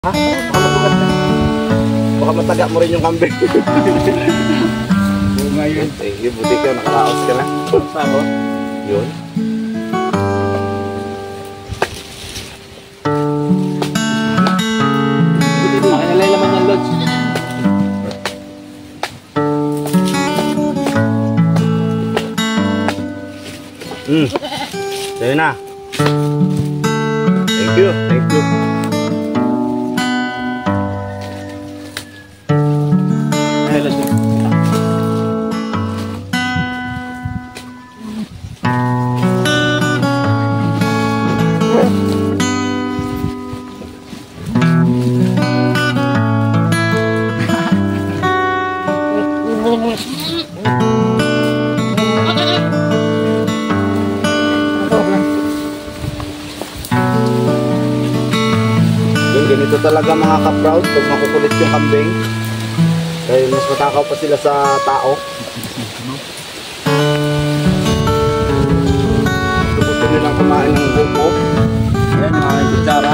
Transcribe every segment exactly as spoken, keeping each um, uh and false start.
Ha? Baka matugat na. Baka mataga mo rin yung kambing. Oo nga yun. Thank you, buti ka, nakaraos ka na. Saan mo? Yun. Akin na lang laman ng lods. Hmm. Sa'yo na. Thank you, thank you. Ay, lods. Yung ganito talaga mga ka-proud pag makukulit yung kambing. Dahil mas matakaw pa sila sa tao. Gusto nilang kumain ng buko. Yan, mga kutsara.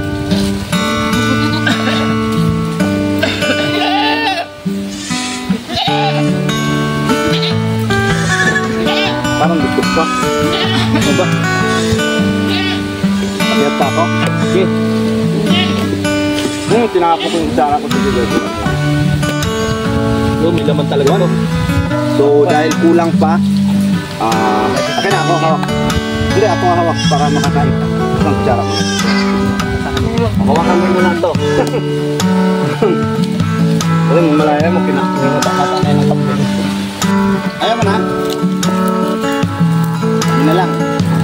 Parang gutok pa. Ano ba? Kaya pa ako. Okay. Hmm, tinakap ko yung kutsara ko sa dito. So, may laman talaga ito. So dahil kulang pa, ah, akin na ako hawak. Hindi, ako hawak para makakain ka. Isang kutsara ko. Hawakan mo muna ito. Kasi malaya mo, kinakata na yung kapatid. Ayaw mo na? Hindi na lang.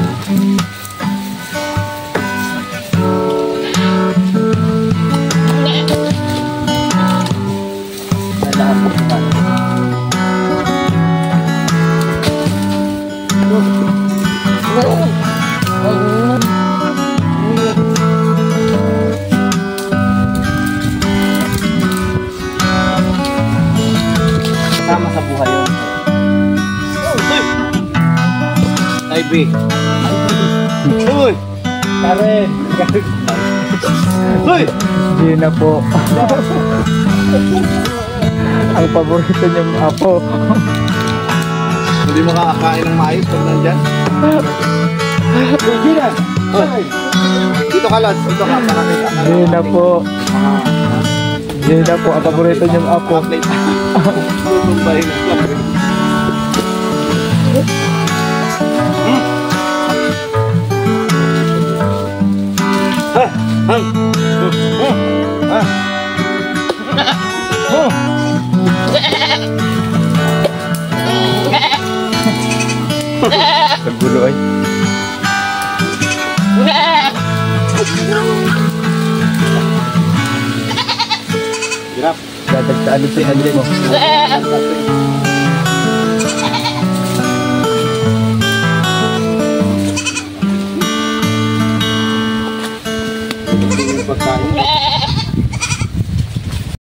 Kasama sa buhay yun. Ay, B. Uy! Karen! Uy! Hindi na po. Ang paborito niyang apo. Hindi makakakain ng mais pag nandyan. Hindi na! Uy! Dito ka, Lods. Dito ka. Para kita ka. Hindi na po. Hindi na po. Ang paborito niyang apo. Update. Tutumbahin na. Ha! Ha! Ha! Nagulo ay. Girap. Dadagtaan din si Andre mo.